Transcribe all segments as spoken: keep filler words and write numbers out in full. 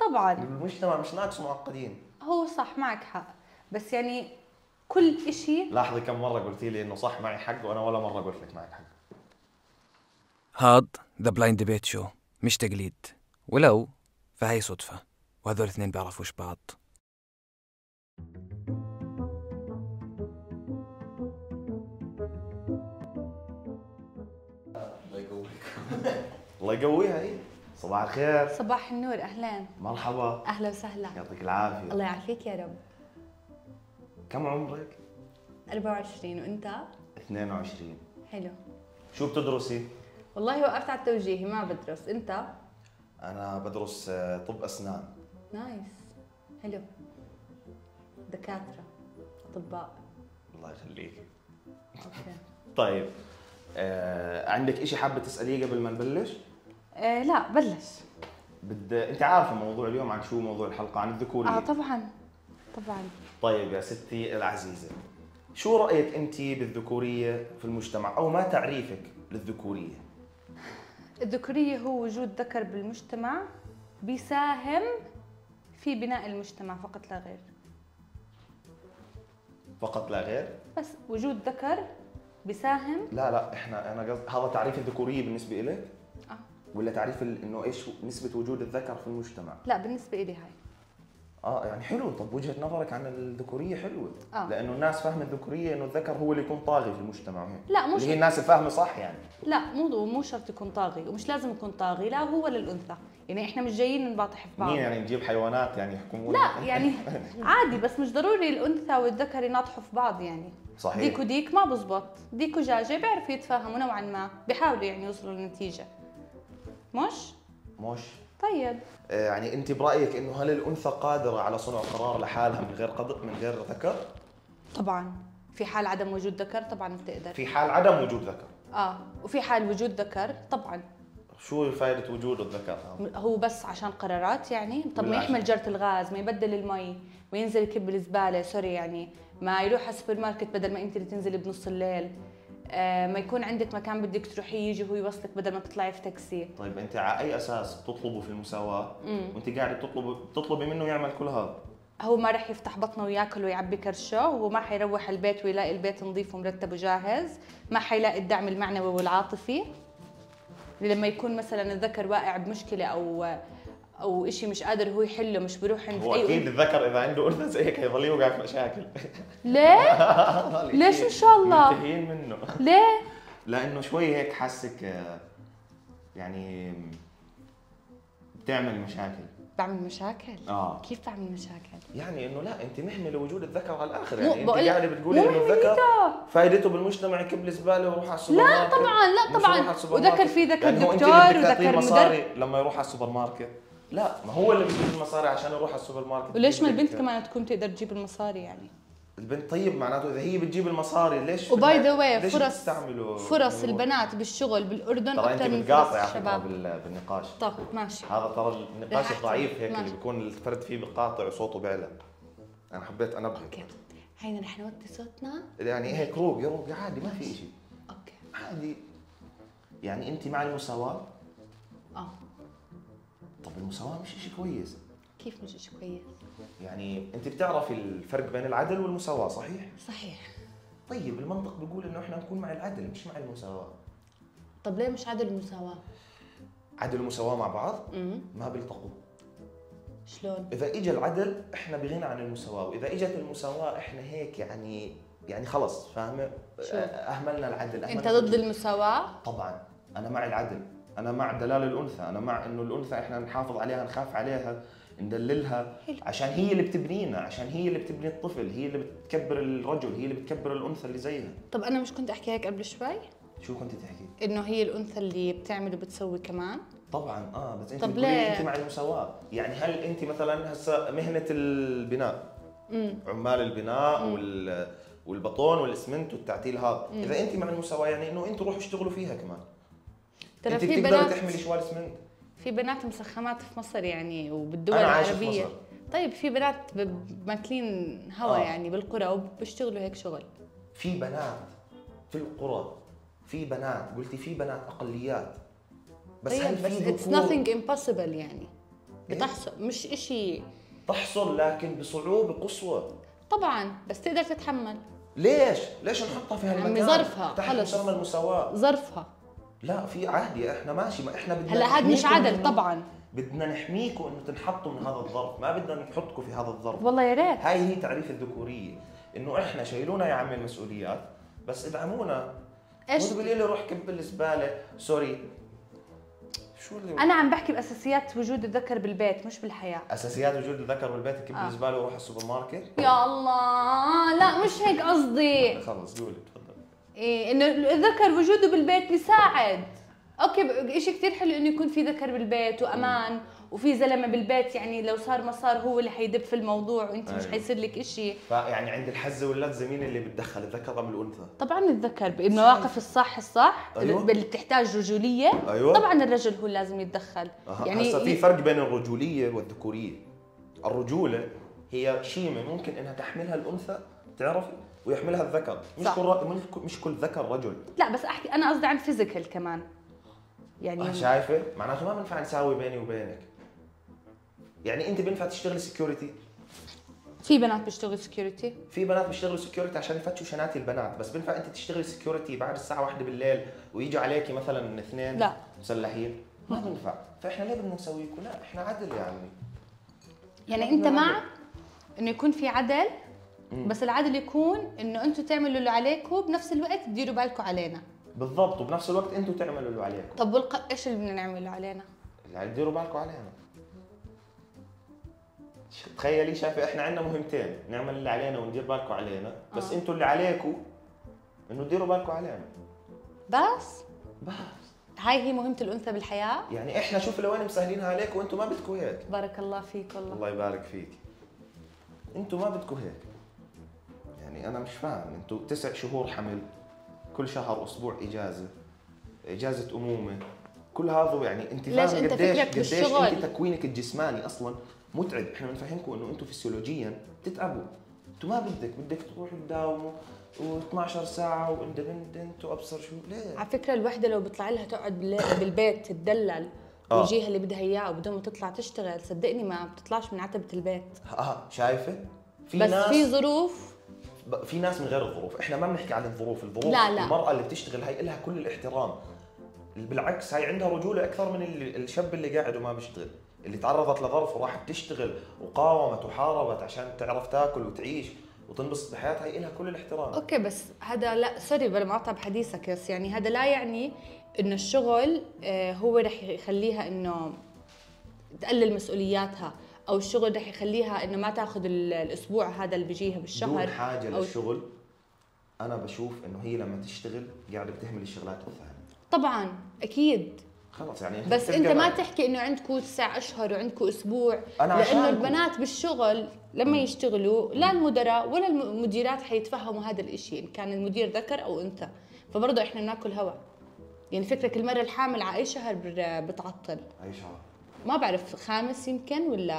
طبعا المجتمع مش ناقص معقدين. هو صح، معك حق، بس يعني كل إشي. لاحظي كم مرة قلتي لي إنه صح معي حق وأنا ولا مرة قلت لك معك حق. هاد ذا بلايند ديبيت شو، مش تقليد، ولو فهي صدفة، وهذول الاثنين بيعرفوش بعض. الله يقويها. هي صباح الخير. صباح النور، أهلين. مرحبا. أهلا وسهلا. يعطيك العافية. الله يعافيك يا رب. كم عمرك؟ أربعة وعشرين، وأنت؟ اثنين وعشرين. حلو. شو بتدرسي؟ والله وقفت على التوجيهي، ما بدرس. أنت؟ أنا بدرس طب أسنان. نايس، حلو. دكاترة، أطباء. الله يخليك. أوكي. طيب آه، عندك إشي حابة تسأليه قبل ما نبلش؟ آه لا بلش. بد... أنت عارفة موضوع اليوم عن شو؟ موضوع الحلقة عن الذكورية. آه طبعا طبعا. طيب يا ستي العزيزة، شو رأيك أنت بالذكورية في المجتمع أو ما تعريفك للذكورية؟ الذكورية هو وجود ذكر بالمجتمع بيساهم في بناء المجتمع فقط لا غير. فقط لا غير؟ بس وجود ذكر بيساهم. لا لا احنا انا قصد هذا تعريف الذكورية بالنسبة إلك؟ اه. ولا تعريف ال... انه ايش نسبة وجود الذكر في المجتمع؟ لا بالنسبة إلي هاي. اه يعني حلو. طب وجهة نظرك عن الذكورية حلوة. آه. لأنه الناس فاهمة الذكورية انه الذكر هو اللي يكون طاغي في المجتمع وهيك. لا مش اللي هي الناس الفاهمة صح يعني. لا مو مو شرط يكون طاغي، ومش لازم يكون طاغي، لا هو للأنثى، يعني احنا مش جايين نباطح في بعض. مين يعني نجيب حيوانات يعني يحكمون؟ لا يعني عادي، بس مش ضروري الأنثى والذكر يناطحوا في بعض يعني. صحيح. ديك وديك ما بزبط، ديك ودجاجة بيعرفوا يتفاهموا نوعا ما، بيحاولوا يعني يوصلوا لنتيجة. مش؟ مش طيب آه يعني انت برأيك انه هل الأنثى قادرة على صنع قرار لحالها من غير قدر من غير ذكر؟ طبعا في حال عدم وجود ذكر طبعا بتقدر. في حال عدم وجود ذكر. اه وفي حال وجود ذكر طبعا. شو فائدة وجود الذكر؟ هو بس عشان قرارات يعني. طب ما بالعكس. يحمل جرة الغاز، ما يبدل المي، وينزل يكب الزبالة، سوري يعني، ما يروح على السوبر ماركت بدل ما انت اللي تنزلي بنص الليل، آه ما يكون عندك مكان بدك تروحيه يجي هو يوصلك بدل ما تطلعي في تاكسي. طيب انت على اي اساس بتطلبوا في المساواة مم. وانت قاعدة تطلبي بتطلبي منه يعمل كل هذا؟ هو ما رح يفتح بطنه وياكل ويعبي كرشه، وما حيروح البيت ويلاقي البيت نظيف ومرتب وجاهز، ما حيلاقي الدعم المعنوي والعاطفي. لما يكون مثلا الذكر واقع بمشكله او او شيء مش قادر هو يحله، مش بيروح عند هو اي اكيد الذكر اذا عنده انثى زيك هيضل يوقع في مشاكل. ليه؟ ليش ان شاء الله؟ منتهيين منه. ليه؟ لانه شوي هيك حاسك آه، يعني بتعمل مشاكل. بعمل مشاكل؟ اه كيف بعمل مشاكل؟ يعني انه لا انت محمله وجود الذكر على الاخر، مو يعني انت بقول- قاعده بتقولي مو انه الذكر محملته. فائدته بالمجتمع يكب الزباله ويروح على السوبر لا ماركت. طبعا لا مش يروح طبعا، على السوبر وذكر ماركت. في ذكر يعني هو انت دكتور اللي بدك تعطيه وذكر مصاري مدرب. لما يروح على السوبر ماركت. لا ما هو اللي بيجيب المصاري عشان يروح على السوبر ماركت. وليش ما البنت بدك- كمان تكون تقدر تجيب المصاري يعني؟ البنت طيب معناته اذا هي بتجيب المصاري ليش وباي ذا واي ليش فرص تستعملوا فرص البنات بالشغل بالاردن ترى اكثر انت من بتقاطع فرص على فكرة الشباب. بال- بالنقاش. طب ماشي. هذا ترى النقاش رح الضعيف أحكي. هيك ماشي. اللي بيكون الفرد فيه بقاطع وصوته بيعلى. انا حبيت انبهك. اوكي هينا رح نوطي صوتنا. يعني هيك روق يروق عادي ما في شيء. اوكي عادي. يعني انت مع المساواة؟ اه. طب المساواة مش شيء كويس. كيف مش شيء كويس؟ يعني انت بتعرفي الفرق بين العدل والمساواة صحيح؟ صحيح. طيب المنطق بيقول انه احنا نكون مع العدل مش مع المساواة. طب ليه مش عدل المساواة؟ عدل ومساواة مع بعض امم ما بيلتقوا. شلون؟ اذا اجى العدل احنا بغنى عن المساواة، واذا اجت المساواة احنا هيك يعني يعني خلص فاهمة؟ شو؟ اهملنا العدل. أهملنا انت ضد كل شيء. المساواة؟ طبعا انا مع العدل، انا مع دلال الانثى، انا مع انه الانثى احنا نحافظ عليها نخاف عليها ندللها حلو. عشان هي اللي بتبنينا، عشان هي اللي بتبني الطفل، هي اللي بتكبر الرجل، هي اللي بتكبر الانثى اللي زيها. طب انا مش كنت احكي هيك قبل شوي؟ شو كنت تحكي؟ انه هي الانثى اللي بتعمل وبتسوي كمان؟ طبعا اه بس انت طب بتقولي ليه؟ انت مع المساواة، يعني هل انت مثلا هسه مهنة البناء امم عمال البناء مم. وال والبطون والاسمنت والتعتيل هذا، مم. اذا انت مع المساواة يعني انه انتوا روحوا اشتغلوا فيها كمان. ترى انت في بتقدري بنات تحملي شوال اسمنت. في بنات مسخمات في مصر يعني وبالدول أنا عايشة في العربية. مصر. طيب في بنات ب- ماكلين هوا آه. يعني بالقرى وبيشتغلوا هيك شغل. في بنات في القرى، في بنات قلتي في بنات اقليات، بس طيب هل بس في it's ذكور؟ nothing impossible يعني. بتحصل مش اشي. تحصل لكن بصعوبة قصوى. طبعا بس تقدر تتحمل. ليش؟ ليش نحطها في هالمكان؟ عمي ظرفها تحت خلص. مسمى المساواة. ظرفها. لا في عادي، احنا ماشي، ما احنا بدنا هلا هذا مش نحميكم عدل إنه- طبعا. بدنا نحميكم انه تنحطوا من هذا الظرف، ما بدنا نحطكم في هذا الظرف. والله يا ريت. هاي هي تعريف الذكورية، انه احنا شايلونا يا عمي المسؤوليات بس ادعمونا. ايش؟ مو تقولي لي روح كب الزبالة، سوري. شو اللي انا عم بحكي باساسيات وجود الذكر بالبيت مش بالحياه. اساسيات وجود الذكر بالبيت، كب آه. الزبالة وروح السوبر ماركت؟ يا الله لا مش هيك قصدي. خلص قولي تفضل. إيه انه الذكر وجوده بالبيت بيساعد. اوكي شيء كثير حلو انه يكون في ذكر بالبيت وامان وفي زلمه بالبيت، يعني لو صار ما صار هو اللي حيدب في الموضوع وانت مش أيوة. حيصير لك شيء. فيعني عند الحزه واللذه مين اللي بتدخل، الذكر ام الانثى؟ طبعا الذكر بالمواقف الصح الصح أيوة. اللي بتحتاج رجوليه. أيوة. طبعا الرجل هو لازم يتدخل. أه. يعني هسه في فرق بين الرجوليه والذكوريه. الرجوله هي شيمه ممكن انها تحملها الانثى تعرفي ويحملها الذكر، مش صح. كل مش كل ذكر رجل. لا بس احكي انا قصدي عن فيزيكال كمان يعني. آه شايفه؟ معناته ما بينفع نساوي بيني وبينك. يعني انت بينفع تشتغلي سكيورتي؟ في بنات بيشتغلوا سكيورتي. في بنات بيشتغلوا سكيورتي عشان يفتشوا شنات البنات، بس بينفع انت تشتغلي سكيورتي بعد الساعه واحدة بالليل ويجوا عليكي مثلا اثنين لا مسلحين؟ ما بينفع. فاحنا ليه بدنا نسويكم؟ لا احنا عدل يعني. يعني انت مع انه يكون في عدل، بس العدل يكون انه انتم تعملوا اللي عليكم بنفس الوقت تديروا بالكم علينا. بالضبط، وبنفس الوقت انتم تعملوا اللي عليكم. طب والق ايش اللي بدنا نعمله علينا؟ يعني تديروا بالكم علينا. تخيلي شايفه احنا عندنا مهمتين، نعمل اللي علينا وندير بالكم علينا، بس آه. انتم اللي عليكم انه تديروا بالكم علينا. بس بس هاي هي مهمة الأنثى بالحياة. يعني احنا شوف لوين مسهلينها عليكم وانتم ما بدكم هيك. بارك الله فيك والله. الله يبارك فيك. انتم ما بدكم هيك. يعني انا مش فاهم، انتم تسع شهور حمل، كل شهر اسبوع اجازه، اجازه امومه، كل هذا يعني انت ليش فاهم انت قديش فكرك قديش بالشغل؟ انت تكوينك الجسماني اصلا متعب. احنا بنفهمكم انه انتم فسيولوجيا بتتعبوا، انتم ما بدك بدك تروحوا تداوموا و12 ساعه واندبندنت وابصر شو ليه. على فكرة الوحدة لو بيطلع لها تقعد بالليل- بالبيت تتدلل آه. ويجيها اللي بدها اياه وبدون ما تطلع تشتغل، صدقني ما بتطلعش من عتبة البيت. اه شايفه؟ في بس ناس في ظروف. ب- في ناس من غير الظروف، احنا ما بنحكي عن الظروف، الظروف لا لا. المرأة اللي بتشتغل هي لها كل الاحترام. بالعكس هي عندها رجولة أكثر من اللي الشاب اللي قاعد وما بيشتغل، اللي تعرضت لظرف وراحت تشتغل وقاومت وحاربت عشان تعرف تاكل وتعيش وتنبسط بحياتها، هي لها كل الاحترام. اوكي بس هذا لا سوري بلا مقاطعة بحديثك، بس يعني هذا لا يعني انه الشغل آه، هو رح يخليها انه تقلل مسؤولياتها، او الشغل رح يخليها انه ما تاخذ ال- الاسبوع هذا اللي بيجيها بالشهر. دون حاجة أو للشغل. أنا بشوف إنه هي لما تشتغل قاعدة بتهمل الشغلات أسهل. طبعا اكيد. خلص يعني أنت بس انت بتلقى ما معك. تحكي انه عندكم تسع اشهر وعندكم اسبوع، أنا لانه عشانكم. البنات بالشغل لما يشتغلوا لا المدراء ولا المديرات حيتفهموا هذا الاشي، ان كان المدير ذكر او انثى، فبرضه احنا بناكل هوا. يعني فكرك المرة الحامل على اي شهر بتعطل؟ أي شهر؟ ما بعرف، خامس يمكن ولا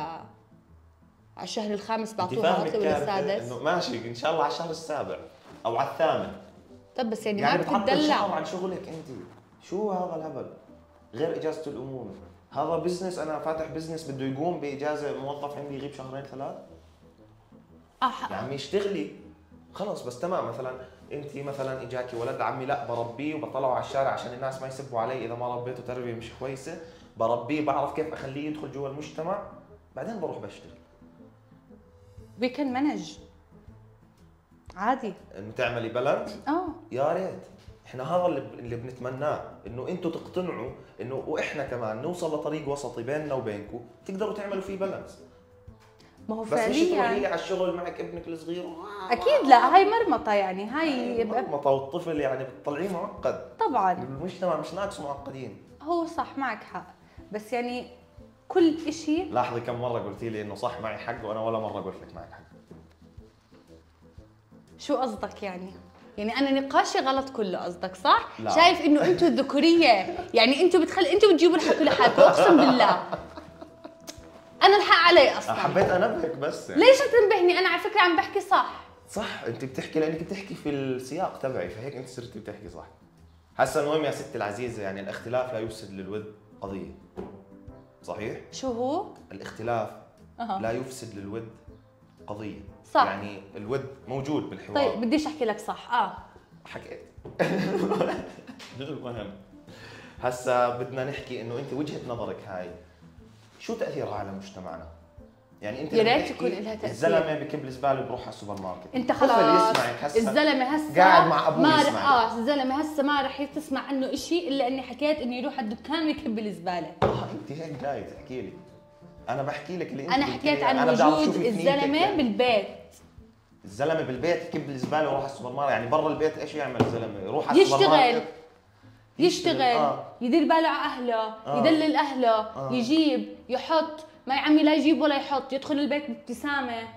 على الشهر الخامس أنت بعطوها فاهمة عطلة ولا الكارثة؟ السادس؟ إنه ماشي إن شاء الله على الشهر السابع أو على الثامن. طب بس يعني, يعني ما بتعطل شهر بتدلع. عن شغلك انت. شو هذا الهبل؟ غير اجازه الامومه، هذا بزنس. انا فاتح بزنس بده يقوم باجازه موظف عندي يغيب شهرين ثلاث. آه يا عمي اشتغلي خلص. بس تمام مثلا انت مثلا اجاكي ولد عمي، لا بربيه وبطلعه على الشارع عشان الناس ما يسبوا علي اذا ما ربيته تربيه مش كويسه، بربيه بعرف كيف اخليه يدخل جوا المجتمع، بعدين بروح بشتغل. وي كان مانج عادي. انه تعملي بالانس. اه يا ريت احنا هذا اللي اللي بنتمناه، انه انتم تقتنعوا انه واحنا كمان نوصل لطريق وسطي بيننا وبينكم تقدروا تعملوا فيه بالانس. ما هو بس مش تروحي فعليا على الشغل معك ابنك الصغير. اكيد لا، هاي مرمطه يعني. هاي مرمطه والطفل يعني بتطلعيه معقد. طبعا المجتمع مش ناقص معقدين. هو صح معك حق، بس يعني كل إشي. لاحظي كم مره قلتي لي انه صح معي حق وانا ولا مره قلت لك معك حق. شو قصدك يعني؟ يعني انا نقاشي غلط كله قصدك صح؟ لا. شايف انه انتم الذكوريه يعني انتم بتخلي انتم بتجيبوا الحكي لحالكم، اقسم بالله انا الحق علي اصلا. حبيت انبهك بس يعني. ليش تنبهني؟ انا على فكره عم بحكي صح. صح انت بتحكي لانك بتحكي في السياق تبعي، فهيك انت صرتي بتحكي صح. هسا المهم يا ستي العزيزه، يعني الاختلاف لا يفسد للود قضيه. صحيح؟ شو هو؟ الاختلاف أه. لا يفسد للود قضية. صح. يعني الود موجود بالحوار. طيب بديش احكي لك صح. اه حكيت. المهم هسا بدنا نحكي انه انت وجهة نظرك هاي شو تأثيرها على مجتمعنا؟ يعني انت يا لما ريت تحكي يكون لها تأثير. الزلمه بكب الزباله بروح على السوبر ماركت، انت طفل خلاص يسمعك هسا الزلمه هسه قاعد مع ابوه ما رح يسمعك. اه الزلمه هسه ما رح تسمع عنه شيء الا اني حكيت انه يروح على الدكان ويكب الزباله. اه انت هيك جاي تحكي لي، انا بحكي لك اللي انت انا قلت حكيت لي. عن أنا بدي أعرف شو وجود في في الزلمه نيتك يعني. بالبيت. الزلمه بالبيت يكب الزباله ويروح على السوبر ماركت، يعني برا البيت ايش يعمل الزلمه؟ يروح على السوبر يشتغل ماركت يشتغل آه. يدير باله على اهله، آه. يدلل اهله، آه. يجيب يحط، ما يا عمي لا يجيب ولا يحط، يدخل البيت بابتسامه.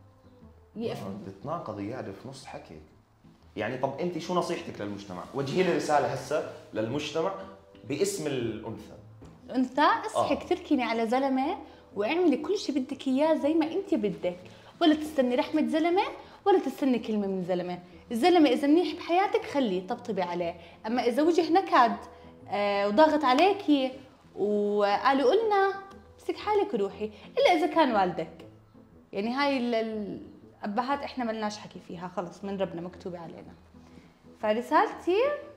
يقف بتتناقضي قاعده في نص حكي. يعني طب انت شو نصيحتك للمجتمع؟ وجهي لي رساله هسه للمجتمع باسم الانثى. انت اصحي آه. تركني على زلمه واعملي كل شيء بدك اياه زي ما انت بدك، ولا تستني رحمه زلمه ولا تستني كلمه من زلمه. الزلمه اذا منيح بحياتك خليه طبطبي عليه، اما اذا وجه نكد آه وضاغط عليكي وقالوا قلنا امسك حالك وروحي، الا اذا كان والدك. يعني هاي الابهات احنا ملناش حكي فيها، خلص من ربنا مكتوبه علينا. فرسالتي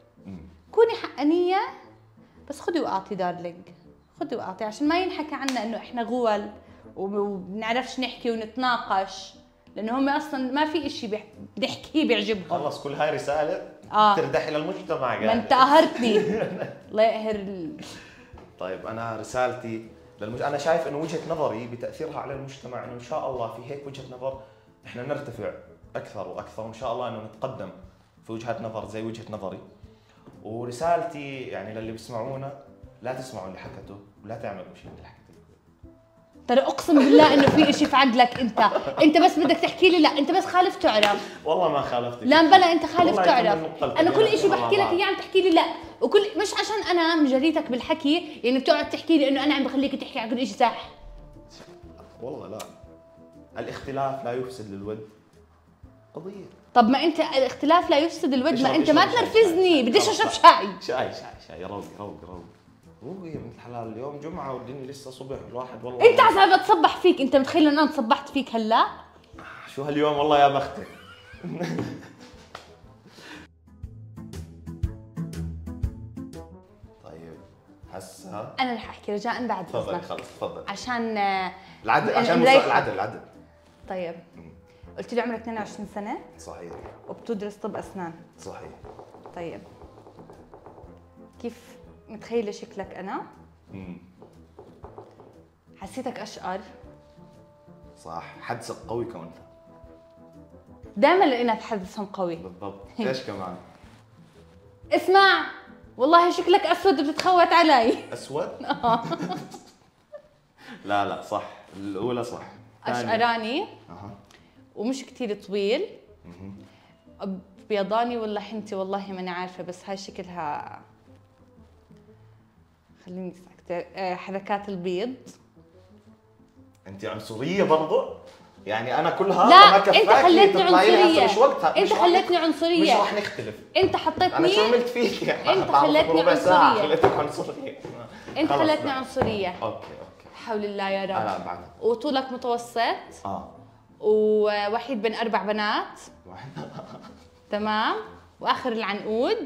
كوني حقانيه، بس خدي وقاطي دارلينج، خدي وقاطي عشان ما ينحكى عنا انه احنا غول وبنعرفش نحكي ونتناقش، لانه هم اصلا ما في شيء بنحكيه بيعجبهم. خلص كل هاي رساله آه. تردحي للمجتمع قاعد. ما انت قهرتني. الله يقهر ال... طيب انا رسالتي للمج... انا شايف انه وجهه نظري بتاثيرها على المجتمع انه ان شاء الله في هيك وجهه نظر احنا نرتفع اكثر واكثر، وان شاء الله انه نتقدم في وجهات نظر زي وجهه نظري. ورسالتي يعني للي بيسمعونا لا تسمعوا اللي حكته ولا تعملوا شيء اللي حكته. ترى اقسم بالله انه في شيء في عقلك انت، انت بس بدك تحكي لي، لا انت بس خالف تعرف. والله ما خالفتك. لا بلا انت خالف والله تعرف. انا كل شيء بحكي لك اياه اياه عم تحكي لي لا، وكل مش عشان انا مجريتك بالحكي يعني بتقعد تحكي لي انه انا عم بخليك تحكي عن كل شيء صح. والله لا، الاختلاف لا يفسد للود قضيه. طب ما انت الاختلاف لا يفسد الود، ما اشرب- انت ما اشرب شاي، تنرفزني، شاي. بديش خلص، اشرب خلص. شاي. شاي شاي شاي روقي روقي روقي روقي يا بنت الحلال. اليوم جمعه والدنيا لسه صبح الواحد والله. انت عسى بتصبح فيك، انت متخيل ان انا تصبحت فيك هلا؟ شو هاليوم والله يا بختك. طيب هسه انا رح احكي رجاء بعد تفضلي اذنك خلص تفضلي. عشان آه، العدل عشان مريحة. نوصل العدل العدل. طيب قلت لي عمرك اثنين وعشرين سنه صحيح وبتدرس طب اسنان. صحيح. طيب كيف متخيله شكلك انا؟ امم حسيتك اشقر. صح، حدسك قوي كمان. دائما لقينا تحدثهم قوي. بالضبط. ايش كمان؟ اسمع والله شكلك اسود وبتتخوت علي. اسود؟ لا لا صح، الاولى صح. اشقراني اها ومش كثير طويل. بيضاني ولا حنتي والله ماني عارفه، بس هاي شكلها خليني ساكته. آه، حركات البيض. انت عنصريه برضو؟ يعني انا كل هذا لا ما كفاكي انت خليتني تطلعي لي هسه عنصريه. مش وقتها. انت مش رح خليتني نخ- عنصريه. مش رح نختلف. انت حطيتني انا شو عملت فيك يعني؟ انت بعرفك خليتني ربع ساعة عنصرية. خليتك عنصريه. انت خلص خليتني بقى. عنصريه. اوكي اوكي. حول الله يا رب. لا بعد. وطولك متوسط اه ووحيد بين اربع بنات. واحد. تمام. واخر العنقود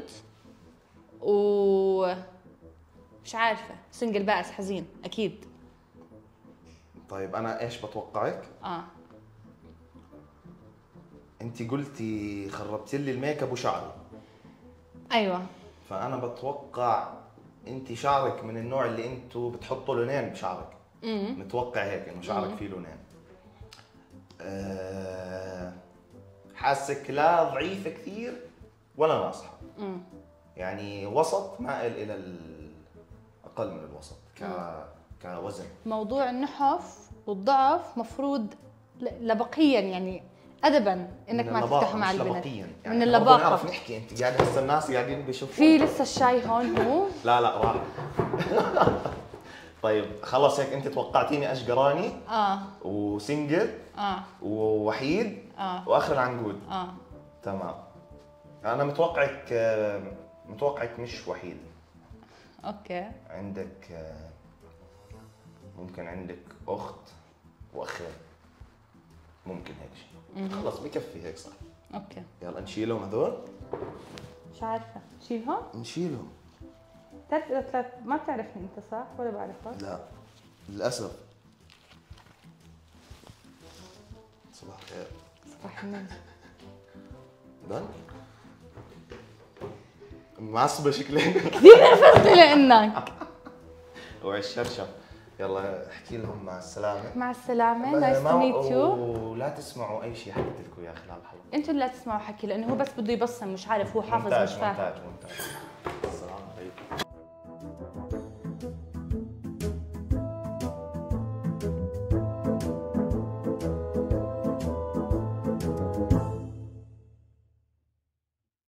و مش عارفه، سنجل بائس حزين اكيد. طيب انا ايش بتوقعك؟ اه انت قلتي خربتي لي الميك اب وشعري، ايوه. فانا بتوقع انت شعرك من النوع اللي انتوا بتحطوا لونين بشعرك. امم متوقع هيك انه شعرك فيه لونين. أه حاسك لا ضعيفه كثير ولا ناصحه. امم يعني وسط مائل الى ال- اقل من الوسط ك كوزن. موضوع النحف والضعف مفروض ل- لبقيا يعني ادبا انك من ما اللباقة تفتحه مع مش البنت. لبقيا. من برضه اللباقه. نعرف نحكي. انت قاعد هسه الناس قاعدين بيشوفوا. في لسه الشاي هون هو. لا لا راح. طيب خلص هيك انت توقعتيني اشقراني اه وسنجل اه ووحيد اه واخر العنقود. اه تمام. انا متوقعك متوقعك مش وحيد. اوكي. عندك ممكن عندك اخت واخين، ممكن هيك شيء. خلص بكفي هيك صح. اوكي يلا نشيلهم هذول. مش عارفه شيلهم. نشيلهم. بتعرف اذا ثلاث ما بتعرفني انت صح ولا بعرفك؟ لا للاسف. صباح الخير. صباح النور. دن معصبه شكلين. كثير نرفزتني لانك. وعي الشرشم. يلا احكي لهم مع السلامه. مع السلامه، نايس تو ميت يو. ولا تسمعوا اي شيء حكيت لكم يا خلال الحلقه. انتوا اللي لا تسمعوا حكي لانه هو بس بده يبصم، مش عارف، هو حافظ مونتاج مش فاهم. مونتاج مونتاج.